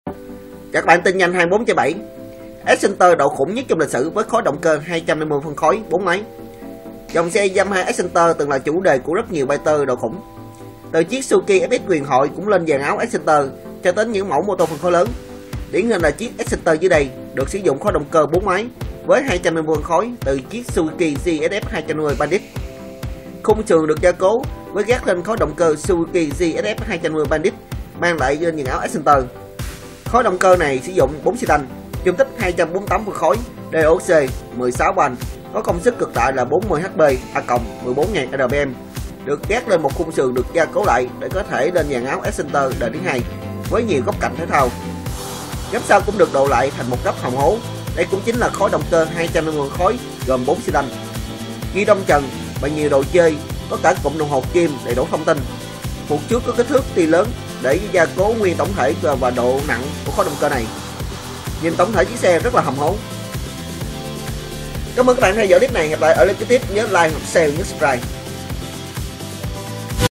Các bạn tin nhanh 24/7. Excenter độ khủng nhất trong lịch sử với khối động cơ 250 phân khối 4 máy. Dòng xe Yamaha Excenter từng là chủ đề của rất nhiều fighter độ khủng. Từ chiếc Suzuki FX huyền thoại cũng lên dàn áo Excenter cho đến những mẫu mô tô phân khối lớn. Điển hình là chiếc Excenter dưới đây được sử dụng khối động cơ 4 máy với 250 phân khối từ chiếc Suzuki GSF 250 Bandit. Khung sườn được gia cố với gác lên khối động cơ Suzuki GSF 250 Bandit mang lại lên dàn áo Excenter. Khối động cơ này sử dụng 4 xi lanh, dung tích 248 phân khối, DOC 16 banh, có công suất cực đại là 40 HP A+, 14.000 RPM. Được gác lên một khung sườn được gia cố lại để có thể lên dàn áo Excenter đời thứ hai với nhiều góc cạnh thể thao. Gấp sau cũng được độ lại thành một gấp hồng hố. Đây cũng chính là khối động cơ 250 khối gồm 4 xi lanh. Ghi đông trần và nhiều đồ chơi, có cả cụm đồng hồ kim đầy đủ thông tin. Hộp trước có kích thước tuy lớn để gia cố nguyên tổng thể và độ nặng của khối động cơ này. Nhìn tổng thể chiếc xe rất là hầm hố. Cảm ơn các bạn theo dõi clip này. Hẹn gặp lại ở clip tiếp. Nhớ like, share, nhớ subscribe.